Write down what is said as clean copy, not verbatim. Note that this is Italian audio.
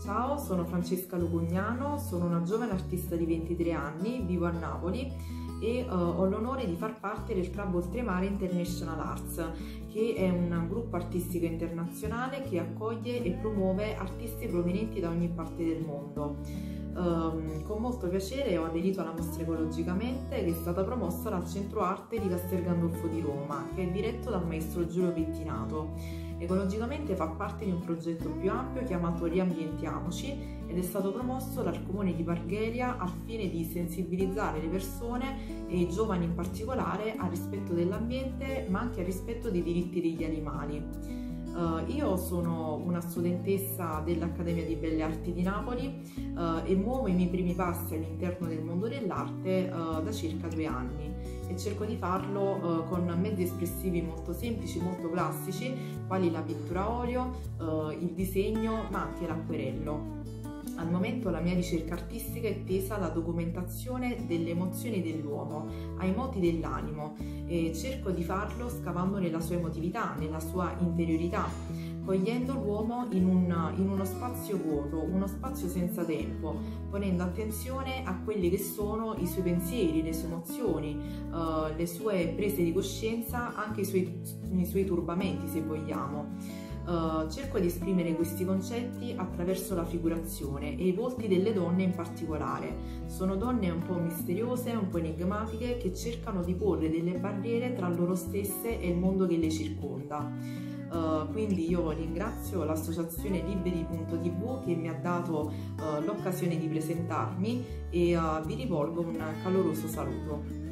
Ciao, sono Francesca Lugugnano, sono una giovane artista di 23 anni, vivo a Napoli e ho l'onore di far parte del Club Oltremare International Arts, che è un gruppo artistico internazionale che accoglie e promuove artisti provenienti da ogni parte del mondo. Con molto piacere ho aderito alla mostra Ecologicamente, che è stata promossa dal Centro Arte di Castel Gandolfo di Roma, che è diretto dal maestro Giulio Pettinato. Ecologicamente fa parte di un progetto più ampio chiamato Riambientiamoci ed è stato promosso dal Comune di Margheria al fine di sensibilizzare le persone e i giovani in particolare al rispetto dell'ambiente, ma anche al rispetto dei diritti degli animali. Io sono una studentessa dell'Accademia di Belle Arti di Napoli e muovo i miei primi passi all'interno del mondo dell'arte da circa 2 anni e cerco di farlo con mezzi espressivi molto semplici, molto classici, quali la pittura a olio, il disegno, ma anche l'acquerello. Al momento la mia ricerca artistica è tesa alla documentazione delle emozioni dell'uomo, ai moti dell'animo, e cerco di farlo scavando nella sua emotività, nella sua interiorità, cogliendo l'uomo in uno spazio vuoto, uno spazio senza tempo, ponendo attenzione a quelli che sono i suoi pensieri, le sue emozioni, le sue prese di coscienza, anche i suoi turbamenti, se vogliamo. Cerco di esprimere questi concetti attraverso la figurazione e i volti delle donne in particolare. Sono donne un po' misteriose, un po' enigmatiche, che cercano di porre delle barriere tra loro stesse e il mondo che le circonda. Quindi io ringrazio l'associazione Liberi.tv che mi ha dato l'occasione di presentarmi e vi rivolgo un caloroso saluto.